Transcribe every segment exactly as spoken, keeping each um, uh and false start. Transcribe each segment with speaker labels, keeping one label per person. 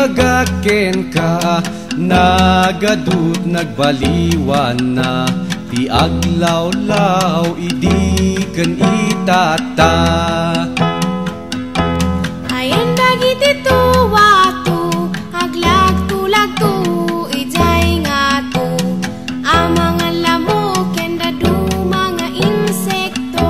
Speaker 1: pagaken ka, nagadut nagbaliwan na, ti aglaw-law idi ken itata.
Speaker 2: Ayan dagiti tuwatu, aglag-tulag-tu, ijay nga tu, amang lamok ken dadu mga insekto.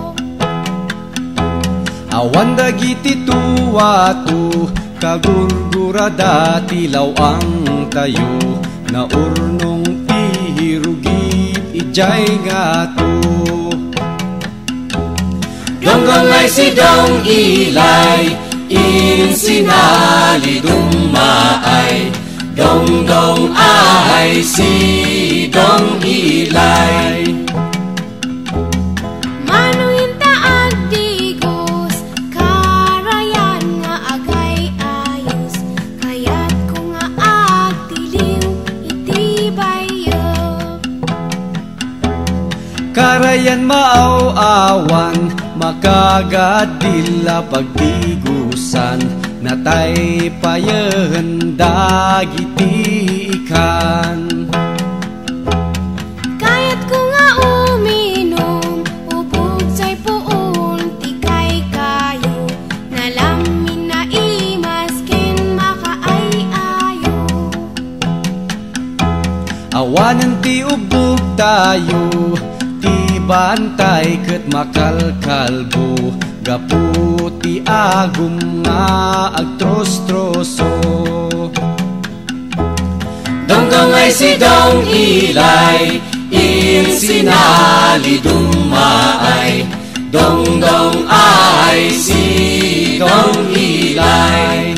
Speaker 1: Awan dagiti tuwatu, kagurgurada tilaw ang tayo, na urnong ihirugit ijay nga tu.
Speaker 3: Donggong ay si dong ilay, in Salidummay. Dong-dong ay si dong ilay.
Speaker 2: Manuhin ta agdigos, karayan nga agay ayos, kaya't ko nga agtiliw itibayo.
Speaker 1: Karayan maaw-awan, makagadila pagdigusan, natay payen dagiti ikan.
Speaker 2: Kaya't ko nga uminom, ubog say puon, tikay kayo, nalamin na imas ken makaay-ayo.
Speaker 1: Awanan ti ubog tayo, ti bantay ket makalkalbo, gaputi agum nga agtros-troso.
Speaker 3: Donggong ay si dong ilay, in Salidummay. Dong-dong ay si dong ilay.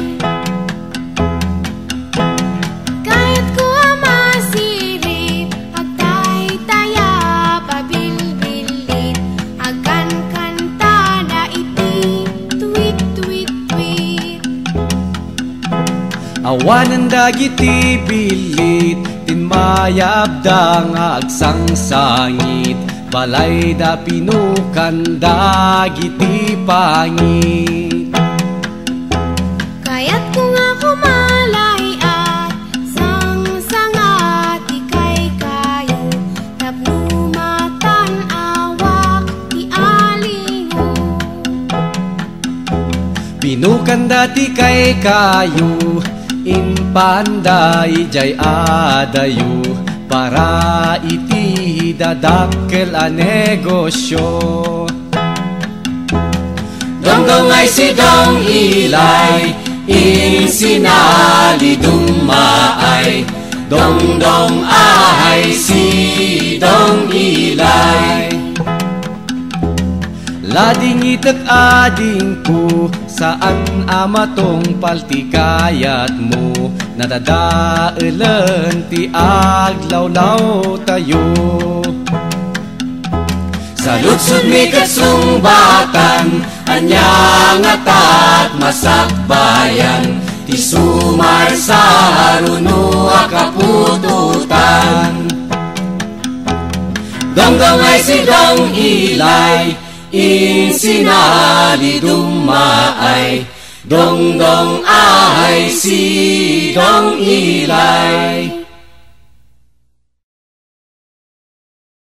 Speaker 2: Kaya't ko amasirip, agtay-taya pabilbilit, agan kantada iti tweet-tweet-tweet.
Speaker 1: Awanan dagiti bilit, tinmayabda nga agsangsangit, balay da pinukan dagiti pangit.
Speaker 2: Kaya't ko nga kumalay at sang-sangat ikay kayo, tapnumatan awak ti alingo.
Speaker 1: Pinukan dati kay kayo, in panday jay adayo, para iti dadakkel a negosyo.
Speaker 3: Donggong ay si dong ilay, in Salidummay. Dong-dong ay si dong ilay.
Speaker 1: Lading itek ading ko, saan amatong paltikayat mo, nadadaelan ti aglaw-law tayo.
Speaker 3: Saludsod mi katsungbatan, anyang atat masakbayan, ti sumar sa haruno akapututan. Donggong ay si dong ilay, in Salidummay. Dong-dong ay si dong ilay.